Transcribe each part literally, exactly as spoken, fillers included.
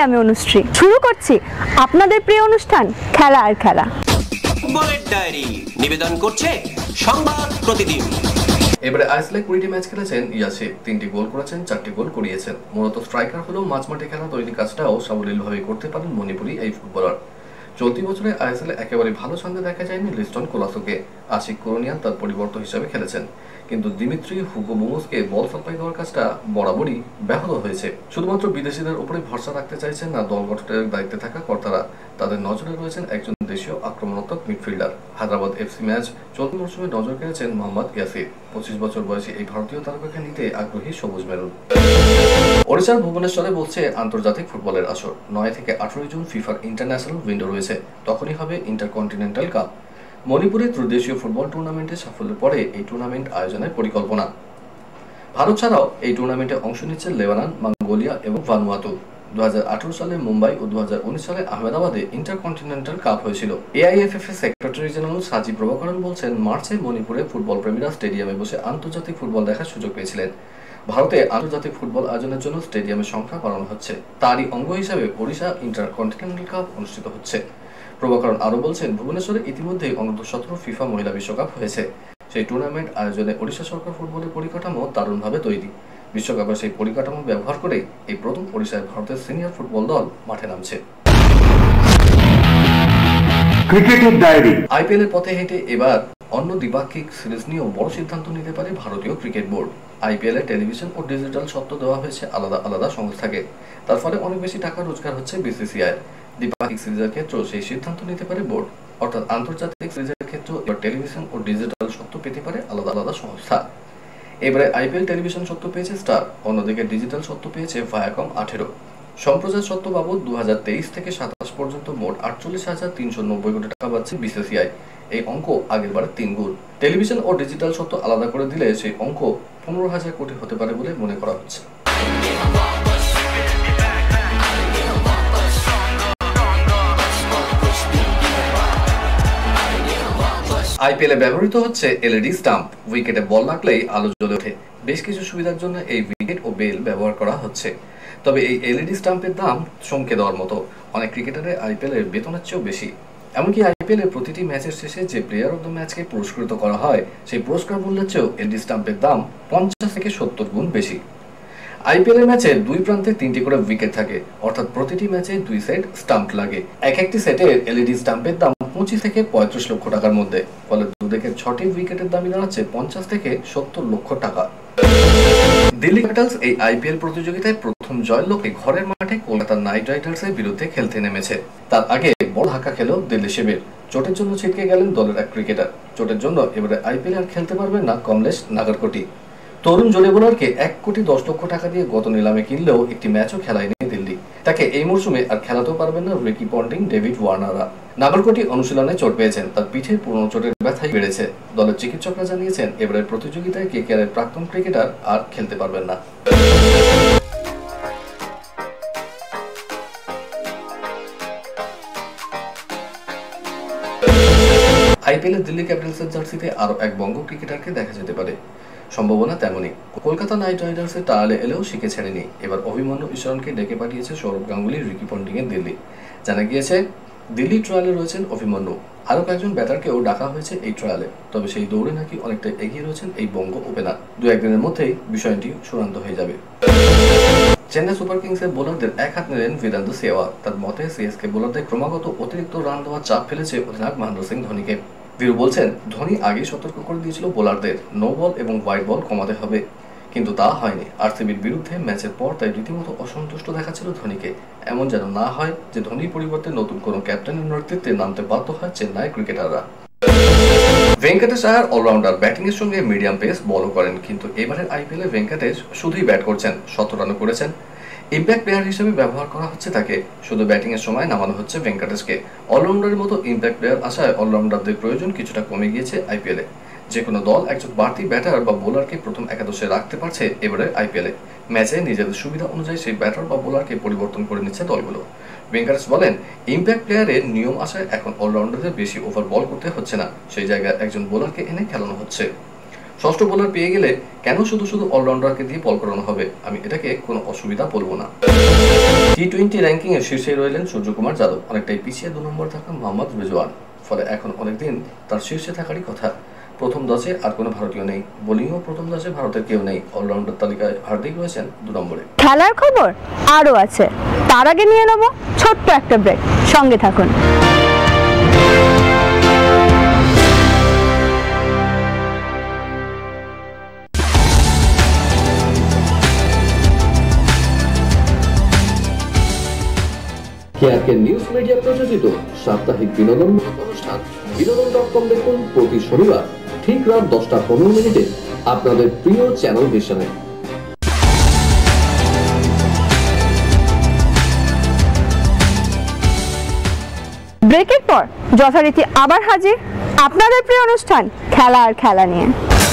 আমি অনুশ্রী। শুরু করছি আপনাদের প্রিয় অনুষ্ঠান খেলা আর খেলা। ফুটবলের ডায়েরি নিবেদন করছে সংবাদ প্রতিদিন। এবারে আইসলে কুড়িটি ম্যাচ খেলেছেন ইয়াসির, তিনটি গোল করেছেন, চারটি গোল করিয়েছেন। মূলত স্ট্রাইকার হলেও মাঝমাঠে খেলা তৈরি কাজটাও সাবলীলভাবে করতে পারেন মণিপুরি এই ফুটবলার। চলতি বছরে আইএসএলে একেবারে ভালো ছন্দে দেখা যায়নি লিস্টন কোলাসোকে। আশিক কোরোনিয়ান তার পরিবর্তন হিসাবে খেলেছেন, কিন্তু দিমিত্রি হুগো বুমোসকে বল সাপ্লাই দেওয়ার কাজটা বরাবরই ব্যাহত হয়েছে। শুধুমাত্র বিদেশিদের উপরে ভরসা রাখতে চাইছেন না দল গঠনের দায়িত্বে থাকা কর্তারা, তাদের নজরে রয়েছেন একজন দেশীয় আক্রমণাত্মক মিডফিল্ডার। হায়দ্রাবাদ এফসি ম্যাচ চলতি মৌসুমে নজর কেড়েছেন মোহাম্মদ ইয়াসির। পঁচিশ বছর বয়সী এই ভারতীয় তারকাকে নিতে আগ্রহী সবুজ মেরুন। ওড়িশার ভুবনেশ্বরে বলছে আন্তর্জাতিক ফুটবলের আসর। নয় থেকে আঠারোই জুন ফিফার ইন্টারন্যাশনাল উইন্ডো রয়েছে, তখনই হবে ইন্টারকন্টিনেন্টাল কাপ। মণিপুরে ত্রিদেশীয় ফুটবল টুর্নামেন্টের সাফল্যের পরে এই টুর্নামেন্ট আয়োজনের পরিকল্পনা। ভারত ছাড়াও এই টুর্নামেন্টে অংশ নিচ্ছে লেবানন, মঙ্গোলিয়া এবং ভানুয়াতু। দু হাজার আঠারো সালে মুম্বাই ও দু হাজার উনিশ সালে আহমেদাবাদে ইন্টারকন্টিনেন্টাল কাপ হয়েছিল। এআইএফএফ এর সেক্রেটারি জেনারেল সাজি প্রভাকরণ বলছেন, মার্চে মণিপুরে ফুটবল প্রেমীরা স্টেডিয়ামে বসে আন্তর্জাতিক ফুটবল দেখার সুযোগ পেয়েছিলেন। ভারতে আন্তর্জাতিক ফুটবল আয়োজনের জন্য স্টেডিয়ামের সংখ্যা বাড়ানো হচ্ছে, তারই অঙ্গ হিসাবে ওড়িশা ইন্টারকন্টিনেন্টাল কাপ অনুষ্ঠিত হচ্ছে। প্রভাকরণ আরও বলছেন, ভুবনেশ্বরে ইতিমধ্যেই অনূর্ধ্ব সতেরো ফিফা মহিলা বিশ্বকাপ হয়েছে। সেই টুর্নামেন্ট আয়োজনে ওড়িশা সরকার ফুটবলের পরিকাঠামো দারুণভাবে তৈরি। বিশ্বকাপের সেই পরিকাঠামো ব্যবহার করে এই প্রথম ওড়িশায় ভারতের সিনিয়র ফুটবল দল মাঠে নামছে। ক্রিকেটের ডায়েরি। আইপিএল এর পথে হেঁটে এবার অন্য দ্বিপাক্ষিক সিরিজ নিয়েও বড় সিদ্ধান্ত নিতে পারে ভারতীয় ক্রিকেট বোর্ড। আইপিএল এর টেলিভিশন ও ডিজিটাল স্বত্ব দেওয়া হয়েছে আলাদা আলাদা সংস্থাকে, তার ফলে অনেক বেশি টাকা রোজগার হচ্ছে বিসিসিআই। দ্বিপাক্ষিক সিরিজের ক্ষেত্রেও সেই সিদ্ধান্ত নিতে পারে বোর্ড, অর্থাৎ আন্তর্জাতিক সিরিজের ক্ষেত্রেও এবার টেলিভিশন ও ডিজিটাল স্বত্ব পেতে পারে আলাদা আলাদা সংস্থা। এবারে আইপিএল টেলিভিশন সত্ত্ব পেয়েছে স্টার, অন্যদিকে ডিজিটাল সত্ত্ব পেয়েছে ভায়াকম আঠেরো। সম্প্রচার সত্ত্ব বাবদ দু হাজার তেইশ থেকে সাতাশ পর্যন্ত মোট আটচল্লিশ হাজার তিনশো নব্বই কোটি টাকা পাচ্ছে বিসিসিআই। এই অঙ্ক আগের বারে তিন গুণ। টেলিভিশন ও ডিজিটাল সত্ত্ব আলাদা করে দিলে সেই অঙ্ক পনেরো হাজার কোটি হতে পারে বলে মনে করা হচ্ছে। আইপিএল এ ব্যবহৃত হচ্ছে এলইডি স্টাম্প। উইকেটে বল লাগলেই আলো জ্বলে ওঠে। বেশ কিছু সুবিধার জন্য এই উইকেট ও বেল ব্যবহার করা হচ্ছে। তবে এই এলইডি স্টাম্পের দাম চমকে দেওয়ার মতো। অনেক ক্রিকেটারের আইপিএল এর বেতনের চেয়েও বেশি। এমনকি আইপিএল এর প্রতিটি ম্যাচের শেষে যে প্লেয়ার অফ দ্য ম্যাচকে পুরস্কৃত করা হয়, সেই পুরস্কার মূল্যের চেয়েও এলইডি স্টাম্পের দাম পঞ্চাশ থেকে সত্তর গুণ বেশি। আইপিএল এর ম্যাচে দুই প্রান্তে তিনটি করে উইকেট থাকে, অর্থাৎ প্রতিটি ম্যাচে দুই সেট স্টাম্প লাগে। এক একটি সেটের এলইডি স্টাম্পের দাম পঁচিশ থেকে পঁয়ত্রিশ লক্ষ টাকার মধ্যে, ফলে দুদিকের ছটি উইকেটের দামই দাঁড়াচ্ছে পঞ্চাশ থেকে সত্তর লক্ষ টাকা। দিল্লি ক্যাপিটালস এই আইপিএল প্রতিযোগিতায় প্রথম জয়ের লক্ষ্যে ঘরের মাঠে কলকাতা নাইট রাইডার্সের বিরুদ্ধে খেলতে নেমেছে। তার আগে বড় ধাক্কা খেল দিল্লি শিবির। চোটের জন্য ছিটকে গেলেন দলের এক ক্রিকেটার। চোটের জন্য এবারে আইপিএল আর খেলতে পারবেন না কমলেশ নাগারকোটি। তরুণ জোরে বোলারকে এক কোটি দশ লক্ষ টাকা দিয়ে গত নিলামে কিনলেও একটি ম্যাচও খেলায়নি দিল্লি। তাকে এই মরশুমে আর খেলাতেও পারবেন না রিকি পন্টিং, ডেভিড ওয়ার্নাররা। নাগরকোটি অনুশীলনে চোট পেয়েছেন, তার পিঠের পুরনো চোটের ব্যথাই বেড়েছে। দলের চিকিৎসকরা জানিয়েছেন, এবারের প্রতিযোগিতায় কেকেআরের প্রাক্তন ক্রিকেটার আর খেলতে পারবেন না। আইপিএল এ দিল্লি ক্যাপিটালসের জার্সিতে আরো এক বঙ্গ ক্রিকেটারকে দেখা যেতে পারে। সম্ভাবনা তেমনই। কলকাতা নাইট রাইডার্সের টায়ালে এলেও শিখে ছাড়েনি। এবার অভিমন্যু ঈশ্বরণকে ডেকে পাঠিয়েছে সৌরভ গাঙ্গুলি, রিকি পন্টিং এর দিল্লি। জানা গিয়েছে, দিল্লি ট্রায়ালে রয়েছেন অভিমন্যু। আরও কয়েকজন ব্যাটারকেও ডাকা হয়েছে এই ট্রায়ালে। তবে সেই দৌড়ে নাকি অনেকটা এগিয়ে রয়েছেন এই বঙ্গ ওপেনার। দু একদিনের মধ্যেই বিষয়টি চূড়ান্ত হয়ে যাবে। চেন্নাই সুপার কিংসের বোলারদের এক হাত নিলেন বীরেন্দ্র সেহওয়াগ। তার মতে, সিএসকে বোলারদের ক্রমাগত অতিরিক্ত রান দেওয়ার চাপ ফেলেছে অধিনায়ক মহেন্দ্র সিং ধোনিকে। বীরু বলছেন, ধোনি আগেই সতর্ক করে দিয়েছিল বোলারদের নো বল এবং হোয়াইট বল কমাতে হবে, কিন্তু তা হয়নি। আরসিবির বিরুদ্ধে ম্যাচের পর তাই রীতিমতো অসন্তুষ্ট দেখাচ্ছিল ধোনিকে। এমন যেন না হয় যে ধোনির পরিবর্তে নতুন কোনো ক্যাপ্টেনের নেতৃত্বে নামতে বাধ্য হয় চেন্নাই ক্রিকেটাররা। ভেঙ্কটেশ আয়ার অলরাউন্ডার, ব্যাটিং এর সঙ্গে মিডিয়াম পেস বলও করেন, কিন্তু এবারের আইপিএল এ ভেঙ্কটেশ শুধুই ব্যাট করছেন। শত রানও করেছেন। ইম্প্যাক্ট প্লেয়ার হিসেবে ব্যবহার করা হচ্ছে তাকে। শুধু ব্যাটিং এর সময় নামানো হচ্ছে ভেঙ্কটেশকে। অলরাউন্ডারের মতো ইম্প্যাক্ট প্লেয়ার আসায় অলরাউন্ডারদের প্রয়োজন কিছুটা কমে গিয়েছে আইপিএল এ। যে কোনো দল একজন বাড়তি ব্যাটার বা বোলারকে প্রথম একাদশে রাখতে পারছে এবারে আইপিএল এ। ম্যাচে নিজেদের সুবিধা অনুযায়ী সেই ব্যাটার বা বোলারকে পরিবর্তন করে নিচ্ছে দলগুলো। ভেঙ্কটেশ বলেন, ইম্প্যাক্ট প্লেয়ারের নিয়ম আসায় এখন অলরাউন্ডারদের বেশি ওভার বল করতে হচ্ছে না, সেই জায়গায় একজন বোলারকে এনে খেলানো হচ্ছে। ষষ্ঠ বোলার পেয়ে গেলে কেন শুধু শুধু অলরাউন্ডারকে দিয়ে বল করানো হবে, আমি এটাকে কোনো অসুবিধা বলবো না। টি টোয়েন্টি র্যাঙ্কিং এর শীর্ষে রইলেন সূর্যকুমার যাদব, অনেকটাই পিছিয়ে দু নম্বর থাকা মোহাম্মদ রেজওয়ান, ফলে এখন অনেকদিন তার শীর্ষে থাকারই কথা। প্রথম দশে আর কোনো ভারতীয় নেই, বোলিংও প্রথম দশে ভারতের কেউ নেই, অলরাউন্ডার তালিকায় হার্দিক রয়েছেন দু নম্বরে। খেলার খবর আরও আছে, তার আগে নিয়ে নেব ছোট্ট একটা ব্রেক, সঙ্গে থাকুন। কেয়ারকে নিউজ মিডিয়া প্রযোজিত সাপ্তাহিক বিনোদন অনুষ্ঠান বিনোদন ডট কম দেখুন প্রতি শনিবার ঠিক রাত দশটা পনেরো মিনিটে আপনাদের প্রিয় চ্যানেল ভিশনে। ব্রেকের পর যথারীতি আবার হাজির আপনাদের প্রিয় অনুষ্ঠান খেলা আর খেলা নিয়ে।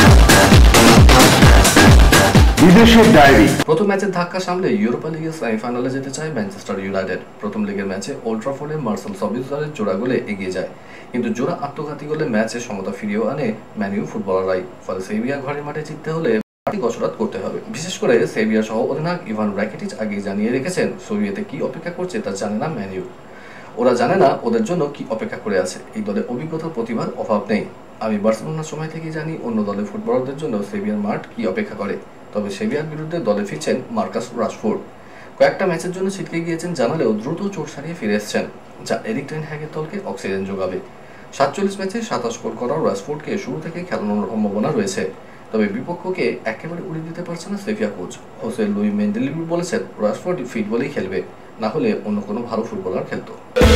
বিদেশের ডায়েরি। প্রথম ম্যাচের ধাক্কা সামলে ইউরোপা লিগের সেমিফাইনালে যেতে চায় ম্যানচেস্টার ইউনাইটেড। প্রথম লিগের ম্যাচে ওল্ড ট্রাফোর্ডে মার্সেল সাবিৎজারের জোড়া গোলে এগিয়ে যায়, কিন্তু জোড়া আত্মঘাতী গোলে ম্যাচে সমতা ফিরিয়েও আনে ম্যানিউ ফুটবলাররাই। ফলে সেভিয়া ঘরের মাঠে জিততে হলে গসরাত করতে হবে। বিশেষ করে সেভিয়া সহ অধিনায়ক ইভান রাকিটিচ আগেই জানিয়ে রেখেছেন সোভিয়েতে কি অপেক্ষা করছে তা জানে না ম্যানিউ। ওরা জানে না ওদের জন্য কি অপেক্ষা করে আছে। এই দলে অভিজ্ঞতা প্রতিভার অভাব নেই। আমি বার্সেলোনার সময় থেকে জানি অন্য দলের ফুটবলারদের জন্য সেভিয়ার মাঠ কি অপেক্ষা করে। তবে সেভিয়ার বিরুদ্ধে দলে ফিরছেন মার্কাস রাশফোর্ড। কয়েকটা ম্যাচের জন্য ছিটকে গিয়েছেন জানালেও দ্রুত চোট সারিয়ে ফিরে এসেছেন, যা এরিক টেন হ্যাগের দলকে অক্সিজেন যোগাবে। সাতচল্লিশ ম্যাচে সাতাশ গোল করা রাশফোর্ডকে শুরু থেকে খেলানোর সম্ভাবনা রয়েছে। তবে বিপক্ষকে একেবারে উড়িয়ে দিতে পারছে না Sevilla coach Jose Luis Mendilibar বলেছেন রাশফোর্ড ফিট বলেই খেলবে, না হলে অন্য কোনো ভালো ফুটবলার খেলতো।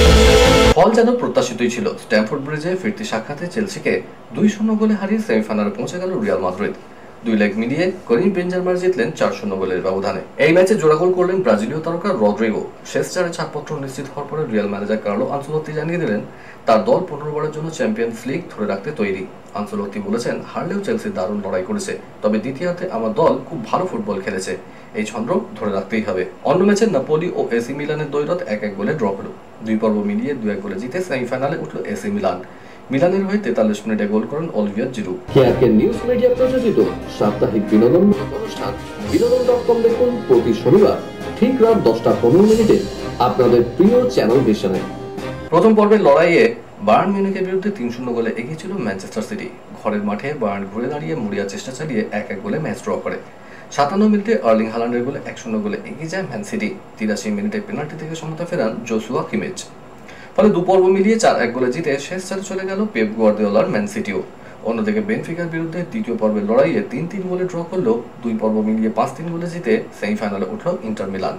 ফল যেন প্রত্যাশিতই ছিল। স্ট্যামফোর্ড ব্রিজে ফিরতি সাক্ষাতে চেলসিকে দুই শূন্য গোলে হারিয়ে সেমিফাইনালে পৌঁছে গেল রিয়াল মাদ্রিদ। দুই লেগ মিলিয়ে করিম বেনজেমা জিতলেন চার শূন্য গোলের ব্যবধানে। এই ম্যাচে জোড়া গোল করলেন ব্রাজিলীয় তারকা রদ্রিগো। শেষ চারে ছাড়পত্র নিশ্চিত হওয়ার পরে রিয়াল ম্যানেজার কার্লো আনচেলত্তি জানিয়ে দিলেন তার দল পনেরোবারের জন্য চ্যাম্পিয়ন্স লিগ ধরে রাখতে তৈরি। আনচেলত্তি বলেছেন, হারলেও চেলসি দারুণ লড়াই করেছে, তবে দ্বিতীয়ার্ধে আমার দল খুব ভালো ফুটবল খেলেছে, এই ছন্দ ধরে রাখতেই হবে। অন্য ম্যাচে নাপোলি ও এসি মিলানের দ্বৈরথ এক এক গোলে ড্র হলো। দুই পর্ব মিলিয়ে দু এক গোলে জিতে সেমিফাইনালে উঠল এসি মিলান। মিলানের হয়ে তেতাল্লিশ মিনিটে গোল করেন অলিভিয়ার জিরু। কেয়ারকে নিউজ মিডিয়া প্রযোজিত সাপ্তাহিক বিনোদন অনুষ্ঠান বিনোদন ডট কম দেখুন প্রতি শনিবার ঠিক রাত দশটা পনেরো মিনিটে আপনাদের প্রিয় চ্যানেল ভিশনে। প্রথম পর্বের লড়াইয়ে বায়ার্ন মিউনিখের বিরুদ্ধে তিন শূন্য গোলে এগিয়ে ছিল ম্যানচেস্টার সিটি। ঘরের মাঠে বায়ার্ন ঘুরে দাঁড়িয়ে মরিয়া চেষ্টা চালিয়ে এক এক গোলে ম্যাচ ড্র করে। সাতান্ন মিনিটে আর্লিং হালান্ডের গোলে এক শূন্য গোলে এগিয়ে যায় ম্যান সিটি। তিরাশি মিনিটে পেনাল্টি থেকে সমতা ফেরান জোসুয়া কিমিচ। ফলে দুপর্ব মিলিয়ে চার এক গোলে জিতে শেষ চারে চলে গেল পেপ গুয়ার্দিওলার ম্যান সিটিও। অন্যদিকে বেনফিকার বিরুদ্ধে দ্বিতীয় পর্বের লড়াইয়ে তিন তিন গোলে ড্র করলেও দুই পর্ব মিলিয়ে পাঁচ তিন গোলে জিতে সেমিফাইনালে উঠল ইন্টার মিলান।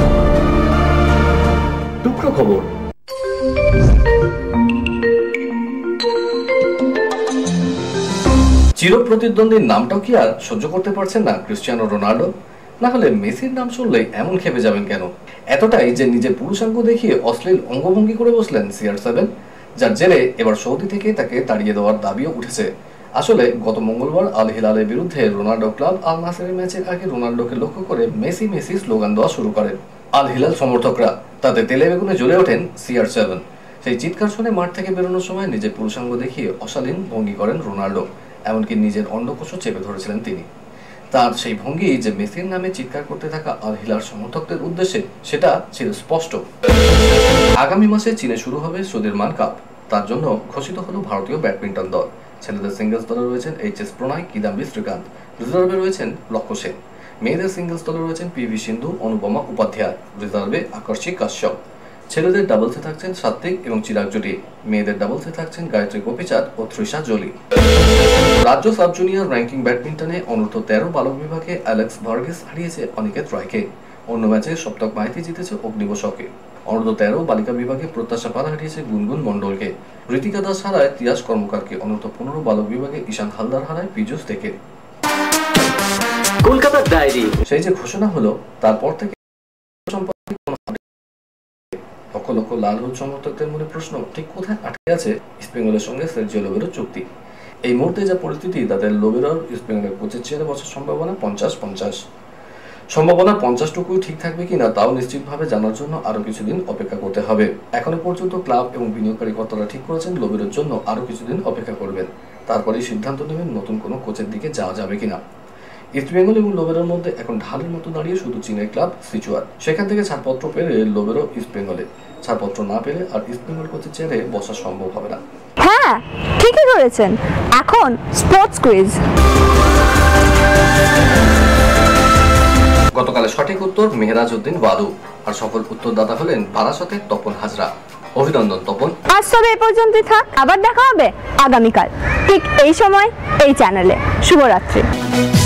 টুকরো খবর। চিরপ্রতিদ্বন্দ্বীর নামটাও কি আর সহ্য করতে পারছেন না ক্রিস্টিয়ানো রোনাল্ডো? না হলে মেসির নাম শুনলেই এমন খেপে যাবেন কেন? এতটাই যে নিজের পুরুষাঙ্গ দেখিয়ে অশ্লীল অঙ্গভঙ্গি করে বসলেন সি আর সেভেন, যার জেরে এবার সৌদি থেকে তাকে তাড়িয়ে দেওয়ার দাবিও উঠেছে। আসলে গত মঙ্গলবার আল হিলালের বিরুদ্ধে রোনাল্ডো ক্লাব আল নাসেরের ম্যাচের আগে রোনাল্ডোকে লক্ষ্য করে মেসি মেসি স্লোগান দেওয়া শুরু করেন আল হিলাল সমর্থকরা। তাতে তেলে বেগুনে জ্বলে ওঠেন সি আর সেভেন। সেই চিৎকার শুনে মাঠ থেকে বেরোনোর সময় নিজের পুরুষাঙ্গ দেখিয়ে অশালীন ভঙ্গি করেন রোনাল্ডো। এমনকি নিজের অন্ডকোষও চেপে ধরেছিলেন তিনি। তার সেই ভঙ্গি যে মেসির নামে চিৎকার করতে থাকা আল হিলাল সমর্থকদের উদ্দেশ্যে, সেটা ছিল স্পষ্ট। আগামী মাসে চীনে শুরু হবে সুদিরমান কাপ। তার জন্য ঘোষিত হলো ভারতীয় ব্যাডমিন্টন দল। ছেলেদের সিঙ্গলস দলে রয়েছেন এইচ এস প্রণয়, কিদাম্বি শ্রীকান্ত। রিজার্ভে রয়েছেন লক্ষ্য সেন। মেয়েদের সিঙ্গলস দলে রয়েছেন পি ভি সিন্ধু, অনুপমা উপাধ্যায়। রিজার্ভে আকর্ষী কাশ্যপ। ছেলেদের ডাবলসে থাকছেন সাত্বিক এবং চিরাগ জুটি। মেয়েদের ডাবলসে থাকছেন গায়ত্রী গোপীচাঁদ ও তৃষা জলি। রাজ্য সাব জুনিয়র র্যাঙ্কিং ব্যাডমিন্টনে অনূর্ধ্ব তেরো বালক বিভাগে অ্যালেক্স ভার্গিস হারিয়েছে অনিকেত রায়কে। অন্য ম্যাচে সপ্তক মাইতি জিতেছে অগ্নিবশকে। অনূর্ধ্ব তেরো বালিকা বিভাগে প্রত্যাশা পাল হারিয়েছে গুনগুন মণ্ডলকে। ঋতিকা দাস হারায় তিয়াস কর্মকারকে। অনূর্ধ্ব পনেরো বালক বিভাগে ঈশান হালদার হারায় পীযুষ থেকে। কলকাতার ডায়েরি। সেই যে ঘোষণা হলো তারপর থেকে লক্ষ লক্ষ লাল হলুদ সমর্থকদের মনে প্রশ্ন, ঠিক কোথায় আটকে আছে ইস্টবেঙ্গলের সঙ্গে সের্জিও লোবেরোর চুক্তি? এই মুহূর্তে যা পরিস্থিতি তাদের লোবেরোর ইস্টবেঙ্গলের কোচের চেয়ারে বসার সম্ভাবনা পঞ্চাশ পঞ্চাশ। সম্ভাবনা পঞ্চাশটুকু ঠিক থাকবে কিনা তাও নিশ্চিতভাবে জানার জন্য আরো কিছুদিন অপেক্ষা করতে হবে। এখনো পর্যন্ত ক্লাব এবং বিনিয়োগকারী কর্তারা ঠিক করেছেন লোবেরোর জন্য আরো কিছুদিন অপেক্ষা করবেন। তারপরেই সিদ্ধান্ত নেবেন নতুন কোনো কোচের দিকে যাওয়া যাবে কিনা। ইস্ট বেঙ্গল এবং লোবেরোর মধ্যে এখন ঢালের মতো দাঁড়িয়ে শুধু চীনের ক্লাব সিচুয়ান। সেখান থেকে ছাড়পত্র পেলে লোবেরো ইস্ট বেঙ্গলে, ছাড়পত্র না পেলে আর ইস্ট বেঙ্গল কোচের চেয়ারে বসা সম্ভব হবে না। হ্যাঁ ঠিকই ধরেছেন, এখন স্পোর্টস কুইজ। গতকালের সঠিক উত্তর মেহরাজ উদ্দিন ওয়াদু, আর সফল উত্তরদাতা হলেন বারাসতের তপন হাজরা। অভিনন্দন তপন। আজ তবে এ পর্যন্তই থাক, আবার দেখা হবে আগামীকাল ঠিক এই সময় এই চ্যানেলে। শুভরাত্রি।